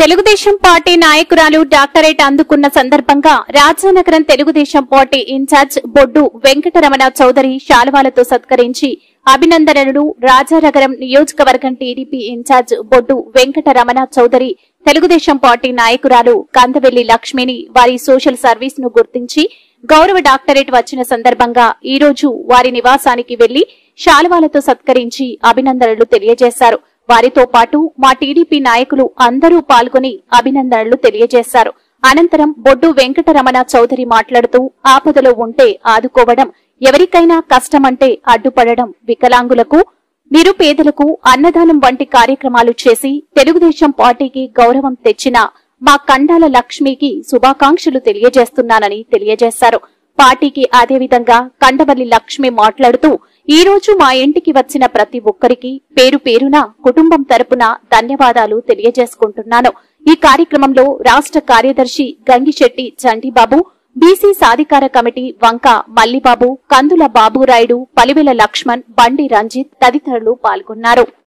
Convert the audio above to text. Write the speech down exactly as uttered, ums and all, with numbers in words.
Telugu Desam party నాయకురాలు doctorate అందుకున్న సందర్భంగా రాజానగరం తెలుగుదేశం పార్టీ ఇన్ఛార్జ్ బొడ్డు వెంకటరమణ చౌదరి శాలువాలతో సత్కరించి అభినందనలు. రాజానగరం నియోజకవర్గం TDP incharge Boddu Venkataramana Chowdary Telugu Desam party నాయకురాలు కందవెల్లి లక్ష్మిని వారి సోషల్ సర్వీస్ ను గుర్తించి గౌరవ డాక్టరేట్ వచ్చిన సందర్భంగా ఈ రోజు వారి నివాసానికి వెళ్లి శాలువాలతో సత్కరించి అభినందనలు తెలియజేశారు. వారితో పాటు మా టీడీపీ నాయకులు అందరూ పాల్గొని అభినందనలు తెలియజేశారు. అనంతరం బొడ్డు వెంకటరమణ చౌదరి మాట్లాడుతూ ఆపదలో ఉంటే ఆదుకోవడం, ఎవరికైనా కష్టమంటే అడ్డుపడడం, వికలాంగులకు, నిరుపేదలకు అన్నదానం వంటి కార్యక్రమాలు చేసి తెలుగుదేశం పార్టీకి గౌరవం తెచ్చిన మా కండాల లక్ష్మికి శుభాకాంక్షలు తెలియజేస్తున్నానని తెలియజేశారు. పార్టీకి అదేవిధంగా కండవల్లి లక్ష్మి మాట్లాడుతూ ఈ రోజు మా ఇంటికి వచ్చిన ప్రతి ఒక్కరికి పేరు పేరున కుటుంబం తరపున ధన్యవాదాలు తెలియజేసుకుంటున్నాను. ఈ కార్యక్రమంలో రాష్ట్ర కార్యదర్శి గంగిశెట్టి చంటిబాబు, బీసీ సాధికార కమిటీ వంక మల్లిబాబు, కందుల బాబురాయుడు, పలివెల లక్ష్మణ్, బండి రంజిత్ తదితరులు పాల్గొన్నారు.